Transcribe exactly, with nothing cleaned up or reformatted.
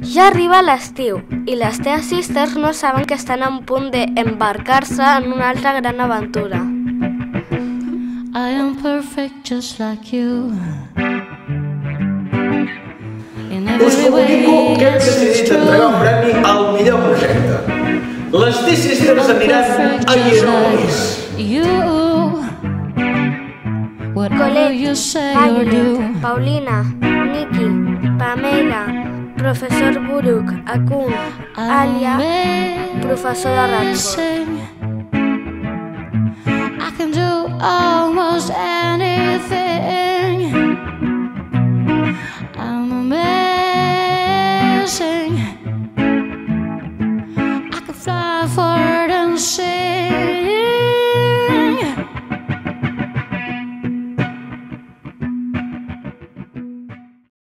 Ja arriba l'estiu i les Tea Sisters no saben que estan a punt d'embarcar-se en una altra gran aventura. I am perfect just like you. Us comunico que hem decidit entregar un premi al millor projecte. Les Tea Sisters aniran a Hieropolis. Colette, Violet, Paulina, Nikki, Pamela, professor Buruk, Akun, Alia, professor de Radford. I can do almost anything.